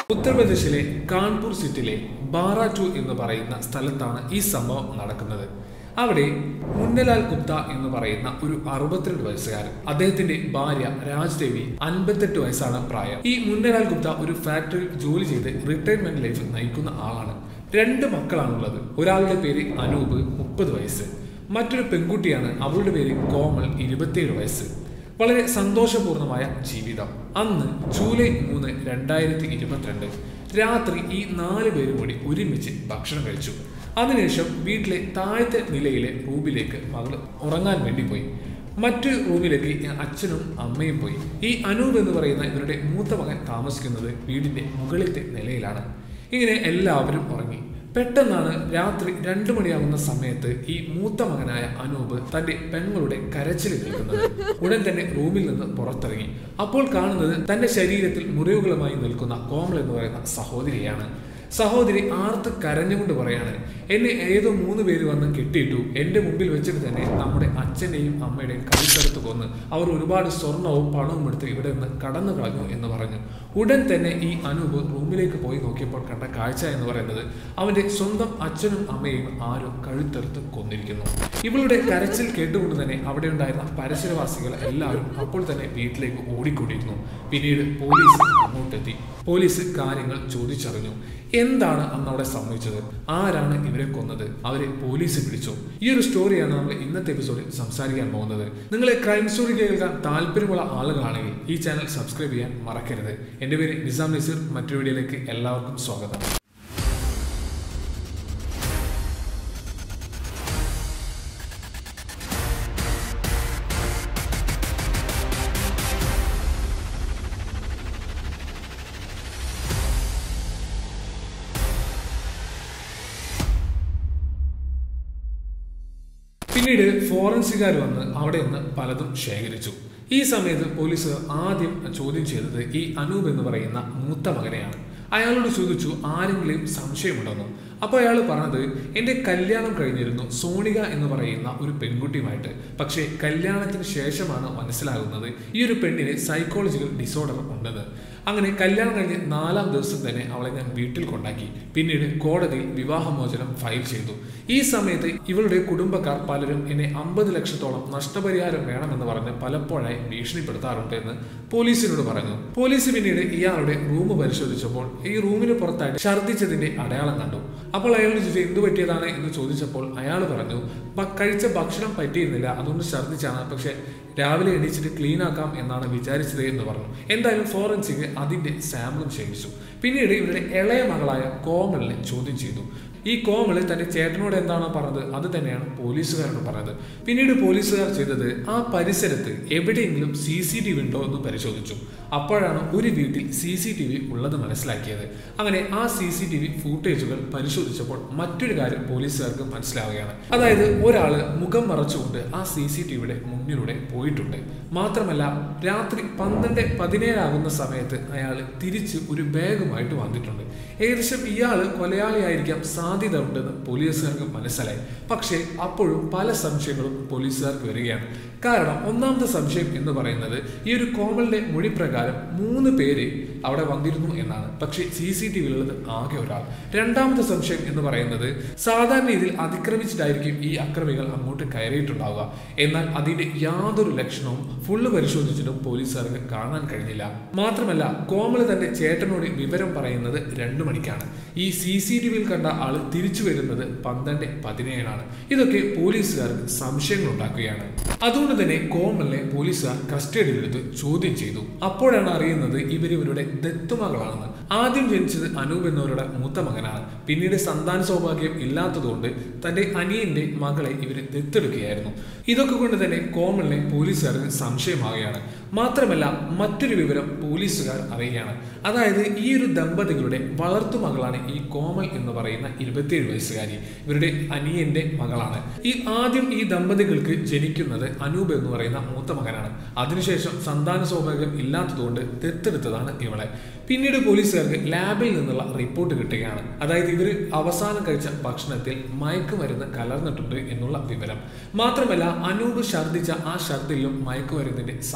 ഉത്തർപ്രദേശിലെ കാൺപൂർ സിറ്റിയിലെ ബാറാറ്റു എന്ന് പറയുന്ന സ്ഥലത്താണ് ഈ സംഭവം നടക്കുന്നത്. അവിടെ മുന്നലാൽ ഗുപ്ത എന്ന് പറയുന്ന ഒരു 62 വയസ്സുകാരൻ, അദ്ദേഹത്തിന്റെ ഭാര്യ രാജ്ദേവി 58 വയസ്സാണ് പ്രായം. ഈ മുന്നലാൽ ഗുപ്ത ഒരു ഫാക്ടറിയിൽ ജോലി ചെയ്ത് റിട്ടയർമെന്റ് ലൈഫ് നയിക്കുന്ന ആളാണ്. 2 മക്കളാണുള്ളത്. ഒരാളുടെ പേര് അനൂപ് 30 വയസ്സ്, മറ്റൊരു പെൺകുട്ടിയാണ്, അവളുടെ പേര് കോമൾ 27 വയസ്സ്. വളരെ സന്തോഷപൂർണമായ ജീവിതം. അന്ന് ജൂലൈ 3, 2022 രാത്രി ഈ 4 പേരും കൂടി ഒരുമിച്ച് ഭക്ഷണം കഴിച്ചു. അതിനുശേഷം വീട്ടിലെ താഴത്തെ നിലയിലെ റൂമിലേക്ക് മകള് ഉറങ്ങാൻ വേണ്ടി പോയി. മറ്റു റൂമിലേക്ക് അച്ഛനും അമ്മയും പോയി. ഈ അനൂപ് എന്ന് പറയുന്ന ഇവരുടെ മൂത്ത മകൻ താമസിക്കുന്നത് വീടിന്റെ മുകളിലത്തെ നിലയിലാണ്. ഇങ്ങനെ എല്ലാവരും ഉറങ്ങി. പെട്ടെന്നാണ് രാത്രി 2 മണിയാകുന്ന സമയത്ത് ഈ മൂത്ത മകനായ അനൂപ് തന്റെ പെങ്ങളുടെ കരച്ചിൽ കേൾക്കുന്നത്. ഉടൻ തന്നെ റൂമിൽ നിന്ന് പുറത്തിറങ്ങി. അപ്പോൾ കാണുന്നത് തന്റെ ശരീരത്തിൽ മുറിവുകളുമായി നിൽക്കുന്ന കോമൾ എന്ന് പറയുന്ന സഹോദരിയാണ്. സഹോദരി ആർത്ത് കരഞ്ഞുകൊണ്ട് പറയാണ്, എന്നെ ഏതോ 3 പേര് വന്ന് കെട്ടിയിട്ടു. എന്റെ മുമ്പിൽ വെച്ചിട്ട് തന്നെ നമ്മുടെ അച്ഛനെയും അമ്മയുടെയും കഴുത്തെടുത്ത് കൊന്ന് അവർ ഒരുപാട് സ്വർണവും പണവും എടുത്ത് ഇവിടെ നിന്ന് കടന്നു കളഞ്ഞു എന്ന് പറഞ്ഞു. ഉടൻ തന്നെ ഈ അനൂപ് റൂമിലേക്ക് പോയി നോക്കിയപ്പോൾ കണ്ട കാഴ്ച എന്ന് പറയുന്നത് അവന്റെ സ്വന്തം അച്ഛനും അമ്മയും ആരും കഴുത്തെടുത്ത് കൊന്നിരിക്കുന്നു. ഇവളുടെ കരച്ചിൽ കേട്ടുകൊണ്ട് തന്നെ അവിടെ ഉണ്ടായിരുന്ന പരിസരവാസികൾ എല്ലാവരും അപ്പോൾ തന്നെ വീട്ടിലേക്ക് ഓടിക്കൂടിയിരുന്നു. പിന്നീട് പോലീസ് അങ്ങോട്ടെത്തി. പോലീസ് കാര്യങ്ങൾ ചോദിച്ചറിഞ്ഞു. എന്താണ് അന്ന് അവിടെ സംഭവിച്ചത്, ആരാണ് ഇവരെ കൊന്നത്, അവരെ പോലീസ് പിടിച്ചു. ഈ ഒരു സ്റ്റോറിയാണ് നമ്മൾ ഇന്നത്തെ എപ്പിസോഡിൽ സംസാരിക്കാൻ പോകുന്നത്. നിങ്ങളെ ക്രൈം സ്റ്റോറി കേൾക്കാൻ താല്പര്യമുള്ള ആളുകളാണെങ്കിൽ ഈ ചാനൽ സബ്സ്ക്രൈബ് ചെയ്യാൻ മറക്കരുത്. എൻ്റെ പേര് നിസാം നസീർ. മറ്റൊരു വീഡിയോയിലേക്ക് എല്ലാവർക്കും സ്വാഗതം. പിന്നീട് ഫോറൻസിക്കാർ വന്ന് അവിടെ നിന്ന് പലതും ശേഖരിച്ചു. ഈ സമയത്ത് പോലീസ് ആദ്യം ചോദ്യം ചെയ്തത് ഈ അനൂപ് എന്ന് പറയുന്ന മൂത്ത മകനെയാണ്. അയാളോട് ചോദിച്ചു ആരെങ്കിലും സംശയമുണ്ടെന്നോ. അപ്പോൾ അയാൾ പറഞ്ഞത്, എൻ്റെ കല്യാണം കഴിഞ്ഞിരുന്നു സോണിക എന്ന് പറയുന്ന ഒരു പെൺകുട്ടിയുമായിട്ട്. പക്ഷേ കല്യാണത്തിന് ശേഷമാണ് മനസ്സിലാകുന്നത് ഈ ഒരു പെണ്ണിന് സൈക്കോളജിക്കൽ ഡിസോർഡർ ഉണ്ടെന്ന്. അങ്ങനെ കല്യാണം കഴിഞ്ഞ് 4ാം ദിവസം തന്നെ അവളെ ഞാൻ വീട്ടിൽ കൊണ്ടാക്കി. പിന്നീട് കോടതിയിൽ വിവാഹമോചനം ഫയൽ ചെയ്തു. ഈ സമയത്ത് ഇവളുടെ കുടുംബക്കാർ പലരും എന്നെ 50 ലക്ഷത്തോളം നഷ്ടപരിഹാരം വേണമെന്ന് പറഞ്ഞ് പലപ്പോഴായി ഭീഷണിപ്പെടുത്താറുണ്ട് എന്ന് പോലീസിനോട് പറഞ്ഞു. പോലീസ് പിന്നീട് ഇയാളുടെ റൂം പരിശോധിച്ചപ്പോൾ ഈ റൂമിന് പുറത്തായിട്ട് ഛർദ്ദിച്ചതിന്റെ അടയാളം കണ്ടു. അപ്പോൾ അയാൾ ചോദിച്ചു എന്തു പറ്റിയതാണ് എന്ന് ചോദിച്ചപ്പോൾ അയാൾ പറഞ്ഞു, കഴിച്ച ഭക്ഷണം പറ്റിയിരുന്നില്ല, അതുകൊണ്ട് ഛർദ്ദിച്ചാണ്, പക്ഷെ രാവിലെ എണീച്ചിട്ട് ക്ലീൻ ആക്കാം എന്നാണ് വിചാരിച്ചത് എന്ന് പറഞ്ഞു. എന്തായാലും ഫോറൻസിക് അതിന്റെ സാമ്പിളും ശേഖരിച്ചു. പിന്നീട് ഇവരുടെ ഇളയ മകളായ കോമളിനെ ചോദ്യം ചെയ്തു. ഈ കോമള് തന്റെ ചേട്ടനോട് എന്താണോ പറഞ്ഞത് അത് തന്നെയാണ് പോലീസുകാരോട് പറഞ്ഞത്. പിന്നീട് പോലീസുകാർ ചെയ്തത് ആ പരിസരത്ത് എവിടെയെങ്കിലും CCTV ഉണ്ടോ എന്ന് പരിശോധിച്ചു. അപ്പോഴാണ് ഒരു വീട്ടിൽ CCTV ഉള്ളത് മനസ്സിലാക്കിയത്. അങ്ങനെ ആ CCTV ഫൂട്ടേജുകൾ പരിശോധിച്ചപ്പോൾ മറ്റൊരു കാര്യം പോലീസുകാർക്ക് മനസ്സിലാവുകയാണ്. അതായത് ഒരാള് മുഖം മറച്ചുകൊണ്ട് ആ CCTVയുടെ മുന്നിലൂടെ പോയിട്ടുണ്ട്. മാത്രമല്ല രാത്രി 12:17 ആകുന്ന സമയത്ത് അയാൾ തിരിച്ച് ഒരു ബാഗുമായിട്ട് വന്നിട്ടുണ്ട്. ഏകദേശം ഇയാള് കൊലയാളിയായിരിക്കാം സാധ്യത ഉണ്ടെന്ന് പോലീസുകാർക്ക് മനസ്സിലായി. പക്ഷേ അപ്പോഴും പല സംശയങ്ങളും പോലീസുകാർക്ക് വരികയാണ്. കാരണം ഒന്നാമത്തെ സംശയം എന്ന് പറയുന്നത് ഈ ഒരു കോമളിന്റെ മൊഴി പ്രകാരം 3 പേര് അവിടെ വന്നിരുന്നു എന്നാണ്. പക്ഷേ CCTVയിലുള്ളത് ആകെ ഒരാൾ. രണ്ടാമത്തെ സംശയം എന്ന് പറയുന്നത് സാധാരണ രീതിയിൽ അതിക്രമിച്ചിട്ടായിരിക്കും ഈ അക്രമികൾ അങ്ങോട്ട് കയറിയിട്ടുണ്ടാവുക. എന്നാൽ അതിന്റെ യാതൊരു ലക്ഷണവും ഫുള്ള് പരിശോധിച്ചിട്ടും പോലീസുകാർക്ക് കാണാൻ കഴിഞ്ഞില്ല. മാത്രമല്ല കോമള് തന്റെ ചേട്ടനോട് വിവരം പറയുന്നത് 2 മണിക്കാണ്. ഈ CCTVയിൽ കണ്ട ആള് തിരിച്ചു വരുന്നത് 12:17 ഇതൊക്കെ പോലീസുകാർക്ക് സംശയങ്ങൾ ഉണ്ടാക്കുകയാണ്. അതുകൊണ്ട് തന്നെ കോമളിനെ പോലീസുകാർ കസ്റ്റഡിയിലെടുത്ത് ചോദ്യം ചെയ്തു. അപ്പോഴാണ് അറിയുന്നത് ഇവരുടെ ദത്തുമകളാണെന്ന്. ആദ്യം ജനിച്ചത് അനൂപ് എന്നവരുടെ മൂത്ത മകനാണ്. പിന്നീട് സന്താന സൗഭാഗ്യം ഇല്ലാത്തതുകൊണ്ട് തന്റെ അനിയന്റെ മകളെ ഇവര് ദത്തെടുക്കുകയായിരുന്നു. ഇതൊക്കെ കൊണ്ട് തന്നെ കോമളിനെ പോലീസുകാർക്ക് സംശയമാവുകയാണ്. മാത്രമല്ല മറ്റൊരു വിവരം പോലീസുകാർ അറിയുകയാണ്. അതായത് ഈ ഒരു ദമ്പതികളുടെ വളർത്തുമകളാണ് ഈ കോമൾ എന്ന് പറയുന്ന 27 വയസ്സുകാരി. ഇവരുടെ അനിയന്റെ മകളാണ്. ആദ്യം ഈ ദമ്പതികൾക്ക് ജനിക്കുന്നത് അനൂപ് എന്ന് പറയുന്ന മൂത്ത മകനാണ്. അതിനുശേഷം സന്താന സൗഭാഗ്യം ഇല്ലാത്തതുകൊണ്ട് ദത്തെടുത്തതാണ് ഇവളെ. പിന്നീട് പോലീസുകാർക്ക് ലാബിൽ നിന്നുള്ള റിപ്പോർട്ട് കിട്ടുകയാണ്. അതായത് ഇവർ അവസാനം കഴിച്ച ഭക്ഷണത്തിൽ മയക്കുമരുന്ന് കലർന്നിട്ടുണ്ട് എന്നുള്ള വിവരം. മാത്രമല്ല അനൂപ് ഛർദ്ദിച്ച ആ ഛർദ്ദിലും മയക്കുമരുന്നിന്റെ സാന്നിധ്യം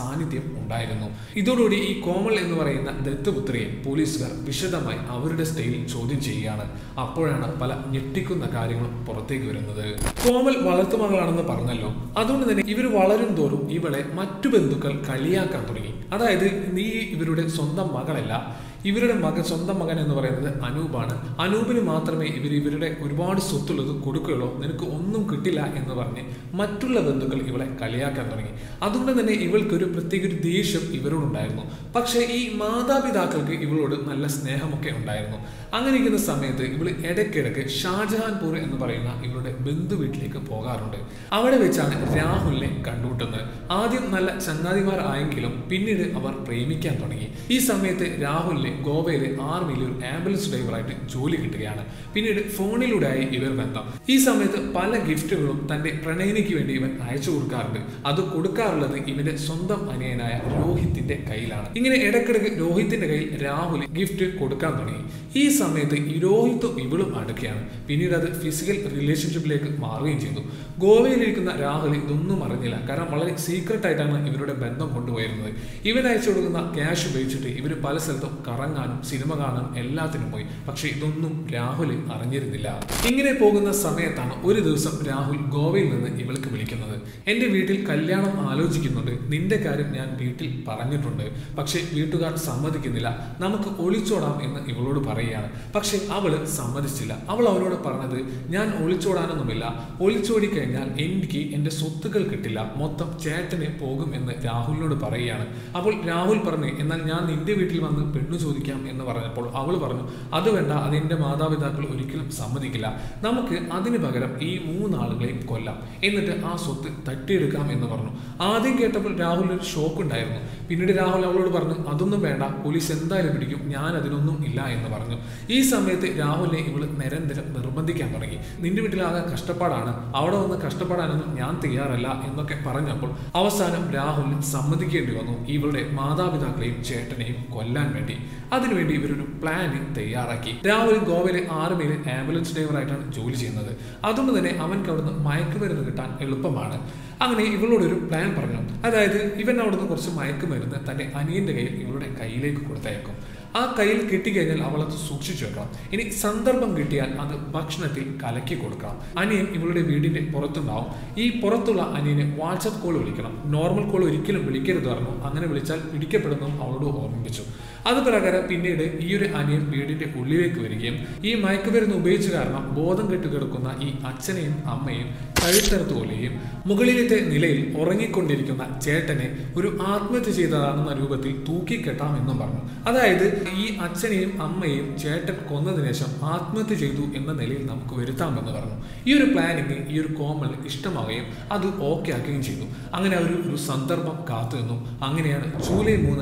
ഉണ്ടായിരുന്നു. ഇതോടുകൂടി ഈ കോമൾ എന്ന് പറയുന്ന ദത്തുപുത്രിയെ പോലീസുകാർ വിശദമായി അവരുടെ സ്റ്റൈലിൽ ചോദ്യം ചെയ്യുകയാണ്. അപ്പോഴാണ് പല ഞെട്ടിക്കുന്ന കാര്യങ്ങളും പുറത്തേക്ക് വരുന്നത്. കോമൾ വളർത്തുമകളാണെന്ന് പറഞ്ഞല്ലോ, അതുകൊണ്ട് തന്നെ ഇവർ വളരും തോറും ഇവളെ മറ്റു ബന്ധുക്കൾ കളിയാക്കാൻ തുടങ്ങി. അതായത് നീ ഇവരുടെ സ്വന്തം മകളല്ല, ഇവരുടെ സ്വന്തം മകൻ എന്ന് പറയുന്നത് അനൂപാണ്, അനൂപിന് മാത്രമേ ഇവരുടെ ഒരുപാട് സ്വത്തുള്ളത് കൊടുക്കുകയുള്ളൂ, നിനക്ക് ഒന്നും കിട്ടില്ല എന്ന് പറഞ്ഞ് മറ്റുള്ള ബന്ധുക്കൾ ഇവളെ കളിയാക്കാൻ തുടങ്ങി. അതുകൊണ്ട് തന്നെ ഇവൾക്കൊരു പ്രത്യേക ഒരു ദേഷ്യം ഇവരോടുണ്ടായിരുന്നു. പക്ഷേ ഈ മാതാപിതാക്കൾക്ക് ഇവളോട് നല്ല സ്നേഹമൊക്കെ ഉണ്ടായിരുന്നു. അങ്ങനെ ഇരിക്കുന്ന സമയത്ത് ഇവൾ ഇടയ്ക്കിടയ്ക്ക് ഷാജഹാൻപൂർ എന്ന് പറയുന്ന ഇവളുടെ ബന്ധു വീട്ടിലേക്ക് പോകാറുണ്ട്. അവിടെ വെച്ചാണ് രാഹുലിനെ കണ്ടുമുട്ടുന്നത്. ആദ്യം നല്ല ചങ്ങാതിമാരായെങ്കിലും പിന്നീട് അവർ പ്രേമിക്കാൻ തുടങ്ങി. ഈ സമയത്ത് രാഹുലിനെ ഗോവയിലെ ആർമിയിൽ ഒരു ആംബുലൻസ് ഡ്രൈവറായിട്ട് ജോലി കിട്ടുകയാണ്. പിന്നീട് ഫോണിലൂടെയായി ഇവർ ബന്ധം. ഈ സമയത്ത് പല ഗിഫ്റ്റുകളും തന്റെ പ്രണയിനിക്ക് വേണ്ടി ഇവൻ അയച്ചു കൊടുക്കാറുണ്ട്. അത് കൊടുക്കാറുള്ളത് ഇവന്റെ സ്വന്തം അനിയനായ രോഹിത്തിന്റെ കയ്യിലാണ്. ഇങ്ങനെ ഇടയ്ക്കിടയ്ക്ക് രോഹിത്തിന്റെ കയ്യിൽ രാഹുൽ ഗിഫ്റ്റ് കൊടുക്കാൻ തുടങ്ങി. ഈ സമയത്ത് ഈ രോഹിത്തും ഇവളും അടുക്കുകയാണ്. പിന്നീട് അത് ഫിസിക്കൽ റിലേഷൻഷിപ്പിലേക്ക് മാറുകയും ചെയ്തു. ഗോവയിലിരിക്കുന്ന രാഹുൽ ഇതൊന്നും അറിഞ്ഞില്ല. കാരണം വളരെ സീക്രട്ട് ആയിട്ടാണ് ഇവരുടെ ബന്ധം കൊണ്ടുപോയിരുന്നത്. ഇവൻ അയച്ചു കൊടുക്കുന്ന ക്യാഷ് ഉപയോഗിച്ചിട്ട് ഇവർ പല സ്ഥലത്തും കറങ്ങാനും സിനിമ കാണാനും എല്ലാത്തിനും പോയി. പക്ഷെ ഇതൊന്നും രാഹുൽ അറിഞ്ഞിരുന്നില്ല. ഇങ്ങനെ പോകുന്ന സമയത്താണ് ഒരു ദിവസം രാഹുൽ ഗോവയിൽ നിന്ന് ഇവൾക്ക് വിളിക്കുന്നത്. എന്റെ വീട്ടിൽ കല്യാണം ആലോചിക്കുന്നുണ്ട്, നിന്റെ കാര്യം ഞാൻ വീട്ടിൽ പറഞ്ഞിട്ടുണ്ട്, പക്ഷെ വീട്ടുകാർ സമ്മതിക്കുന്നില്ല, നമുക്ക് ഒളിച്ചോടാം എന്ന് ഇവളോട് പറയുകയാണ്. പക്ഷെ അവള് സമ്മതിച്ചില്ല. അവൾ അവനോട് പറഞ്ഞത്, ഞാൻ ഒളിച്ചോടാനൊന്നുമില്ല, ഒളിച്ചോടി കഴിഞ്ഞാൽ എനിക്ക് എന്റെ സ്വത്തുക്കൾ കിട്ടില്ല, മൊത്തം ചേട്ടന് പോകും എന്ന് രാഹുലിനോട് പറയുകയാണ്. അപ്പോൾ രാഹുൽ പറഞ്ഞു, എന്നാൽ ഞാൻ നിന്റെ വീട്ടിൽ വന്ന് പെണ്ണു ചോദിക്കാം എന്ന് പറഞ്ഞപ്പോൾ അവൾ പറഞ്ഞു, അത് വേണ്ട, അതെന്റെ മാതാപിതാക്കൾ ഒരിക്കലും സമ്മതിക്കില്ല, നമുക്ക് അതിന് പകരം ഈ 3 ആളുകളെയും കൊല്ലാം, എന്നിട്ട് ആ സ്വത്ത് തട്ടിയെടുക്കാം എന്ന് പറഞ്ഞു. ആദ്യം കേട്ടപ്പോൾ രാഹുലിന് ഒരു ഷോക്ക് ഉണ്ടായിരുന്നു. പിന്നീട് രാഹുൽ അവളോട് പറഞ്ഞു, അതൊന്നും വേണ്ട, പോലീസ് എന്തായാലും പിടിക്കും, ഞാൻ അതിനൊന്നും ഇല്ല എന്ന് പറഞ്ഞു. ഈ സമയത്ത് രാഹുലിനെ ഇവള് നിരന്തരം നിർബന്ധിക്കാൻ തുടങ്ങി. നിന്റെ വീട്ടിലാകെ കഷ്ടപ്പാടാണ്, അവിടെ വന്ന് കഷ്ടപ്പെടാനൊന്നും ഞാൻ തയ്യാറല്ല എന്നൊക്കെ പറഞ്ഞപ്പോൾ അവസാനം രാഹുലിന് സമ്മതിക്കേണ്ടി വന്നു ഇവളുടെ മാതാപിതാക്കളെയും ചേട്ടനെയും കൊല്ലാൻ വേണ്ടി. അതിനുവേണ്ടി ഇവരൊരു പ്ലാന് തയ്യാറാക്കി. രാഹുൽ ഗോവയിലെ ആർമിയിലെ ആംബുലൻസ് ഡ്രൈവറായിട്ടാണ് ജോലി ചെയ്യുന്നത്. അതുകൊണ്ട് തന്നെ അവൻക്ക് അവിടുന്ന് മയക്കുമരുന്ന് കിട്ടാൻ എളുപ്പമാണ്. അങ്ങനെ ഇവളോടൊരു പ്ലാൻ പറഞ്ഞു. അതായത് ഇവൻ അവിടുന്ന് കുറച്ച് മയക്കുമരുന്ന് തന്റെ അനിയന്റെ കയ്യിൽ ഇവളുടെ കയ്യിലേക്ക് കൊടുത്തയക്കും. ആ കയ്യിൽ കിട്ടിക്കഴിഞ്ഞാൽ അവൾ അത് സൂക്ഷിച്ചു വെക്കണം. ഇനി സന്ദർഭം കിട്ടിയാൽ അത് ഭക്ഷണത്തിൽ കലക്കി കൊടുക്കണം. അനിയൻ ഇവളുടെ വീടിന്റെ പുറത്തുണ്ടാവും. ഈ പുറത്തുള്ള അനിയനെ വാട്സ്ആപ്പ് കോൾ വിളിക്കണം, നോർമൽ കോൾ ഒരിക്കലും വിളിക്കരുത് പറഞ്ഞു. അങ്ങനെ വിളിച്ചാൽ പിടിക്കപ്പെടുന്നു അവളോട് ഓർമ്മിപ്പിച്ചു. അത് പ്രകാരം പിന്നീട് ഈ ഒരു അനിയൻ വീടിന്റെ ഉള്ളിലേക്ക് വരികയും ഈ മയക്കുമരുന്ന് ഉപയോഗിച്ച കാരണം ബോധം കെട്ടുകിടക്കുന്ന ഈ അച്ഛനെയും അമ്മയും കഴുത്തറുത്ത് കൊല്ലുകയും മുകളിലത്തെ നിലയിൽ ഉറങ്ങിക്കൊണ്ടിരിക്കുന്ന ചേട്ടനെ ഒരു ആത്മഹത്യ ചെയ്തതാണെന്ന രൂപത്തിൽ തൂക്കിക്കെട്ടാമെന്നും പറഞ്ഞു. അതായത് ഈ അച്ഛനെയും അമ്മയെയും ചേട്ടൻ കൊന്നതിന് ശേഷം ആത്മഹത്യ ചെയ്തു എന്ന നിലയിൽ നമുക്ക് വരുത്താമെന്ന് പറഞ്ഞു. ഈ ഒരു പ്ലാനിങ് ഈ ഒരു കോമൾ ഇഷ്ടമാവുകയും അത് ഓക്കെ ആക്കുകയും ചെയ്തു. അങ്ങനെ ഒരു സന്ദർഭം കാത്തു നിന്നു. അങ്ങനെയാണ് ജൂലൈ 3,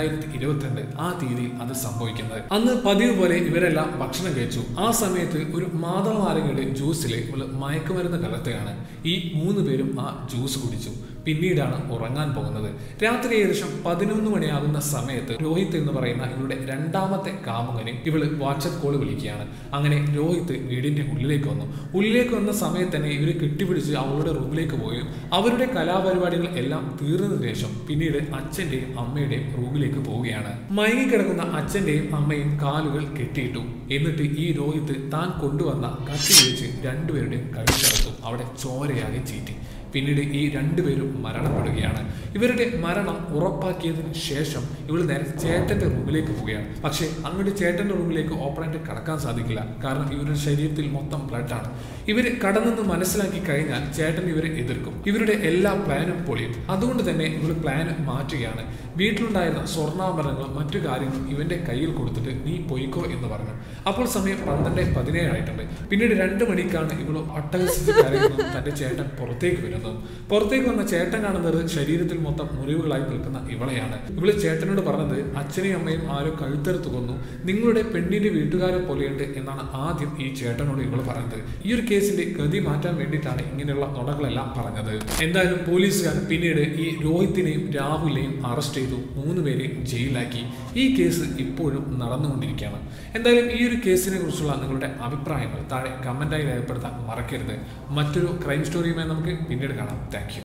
2022 ആ തീയതിയിൽ അത് സംഭവിക്കുന്നത്. അന്ന് പതിവ് പോലെ ഇവരെല്ലാം ഭക്ഷണം കഴിച്ചു. ആ സമയത്ത് ഒരു മാതളനാരങ്ങയുടെ ജ്യൂസിൽ ഇവള് മയക്കുമരുന്ന് കലർത്തുകയാണ്. ഈ 3 പേരും ആ ജ്യൂസ് കുടിച്ചു. പിന്നീടാണ് ഉറങ്ങാൻ പോകുന്നത്. രാത്രി ഏകദേശം 11 മണിയാകുന്ന സമയത്ത് രോഹിത് എന്ന് പറയുന്ന ഇവരുടെ രണ്ടാമത്തെ കാമുകനെ ഇവള് വാട്സ്ആപ്പ് കോൾ വിളിക്കുകയാണ്. അങ്ങനെ രോഹിത് വീടിന്റെ ഉള്ളിലേക്ക് വന്നു. ഉള്ളിലേക്ക് വന്ന സമയത്ത് തന്നെ ഇവര് കെട്ടിപ്പിടിച്ച് അവളുടെ റൂമിലേക്ക് പോയി അവരുടെ കലാപരിപാടികൾ എല്ലാം തീർന്നതിന് ശേഷം പിന്നീട് അച്ഛന്റെയും അമ്മയുടെയും റൂമിലേക്ക് പോവുകയാണ്. മയങ്ങിക്കിടക്കുന്ന അച്ഛന്റെയും അമ്മയും കാലുകൾ കെട്ടിയിട്ടു. എന്നിട്ട് ഈ രോഹിത് താൻ കൊണ്ടുവന്ന കത്തി വെച്ച് 2 പേരുടെയും കഴുത്തറുത്തു. അവിടെ ചോരയാകെ ചീറ്റി. പിന്നീട് ഈ 2 പേരും മരണപ്പെടുകയാണ്. ഇവരുടെ മരണം ഉറപ്പാക്കിയതിന് ശേഷം ഇവൾ നേരെ ചേട്ടന്റെ റൂമിലേക്ക് പോവുകയാണ്. പക്ഷെ അങ്ങോട്ട് ചേട്ടന്റെ റൂമിലേക്ക് ഓപ്പണായിട്ട് കടക്കാൻ സാധിക്കില്ല. കാരണം ഇവരുടെ ശരീരത്തിൽ മൊത്തം ബ്ലഡാണ്. ഇവര് കടന്നെന്ന് മനസ്സിലാക്കി കഴിഞ്ഞാൽ ചേട്ടൻ ഇവരെ എതിർക്കും. ഇവരുടെ എല്ലാ പ്ലാനും പൊളിയും. അതുകൊണ്ട് തന്നെ ഇവർ പ്ലാൻ മാറ്റുകയാണ്. വീട്ടിലുണ്ടായിരുന്ന സ്വർണ്ണാഭരണങ്ങളും മറ്റു കാര്യങ്ങളും ഇവന്റെ കയ്യിൽ കൊടുത്തിട്ട് നീ പൊയ്ക്കോ എന്ന് പറഞ്ഞു. അപ്പോൾ സമയം 12:17 ആയിട്ടുണ്ട്. പിന്നീട് 2 മണിക്കാണ് ഇവള് അട്ടഹസിച്ച് കരയുന്നു. തന്റെ ചേട്ടൻ പുറത്തേക്ക് വരുന്നത്. പുറത്തേക്ക് വന്ന ചേട്ടൻ കാണുന്നത് ശരീരത്തിൽ മൊത്തം മുറിവുകളായി നിൽക്കുന്ന ഇവളെയാണ്. ഇവള് ചേട്ടനോട് പറഞ്ഞത്, അച്ഛനെയും അമ്മയും ആരോ കഴുത്തെടുത്ത് കൊന്നു, നിങ്ങളുടെ പെണ്ണിന്റെ വീട്ടുകാരെ പോലെയുണ്ട് എന്നാണ് ആദ്യം ഈ ചേട്ടനോട് ഇവള് പറഞ്ഞത്. ഈ ഒരു കേസിന്റെ ഗതി മാറ്റാൻ വേണ്ടിയിട്ടാണ് ഇങ്ങനെയുള്ള നുണകളെല്ലാം പറഞ്ഞത്. എന്തായാലും പോലീസുകാർ പിന്നീട് ഈ രോഹിത്തിനെയും രാഹുലിനെയും അറസ്റ്റ് ചെയ്തു. 3 പേരെയും ജയിലിലാക്കി. ഈ കേസ് ഇപ്പോഴും നടന്നുകൊണ്ടിരിക്കുകയാണ്. എന്തായാലും ഈ ഒരു കേസിനെ കുറിച്ചുള്ള നിങ്ങളുടെ അഭിപ്രായങ്ങൾ താഴെ കമന്റായി രേഖപ്പെടുത്താൻ മറക്കരുത്. മറ്റൊരു ക്രൈം സ്റ്റോറിയുമായി നമുക്ക് പിന്നീട് കാണാം. Thank U.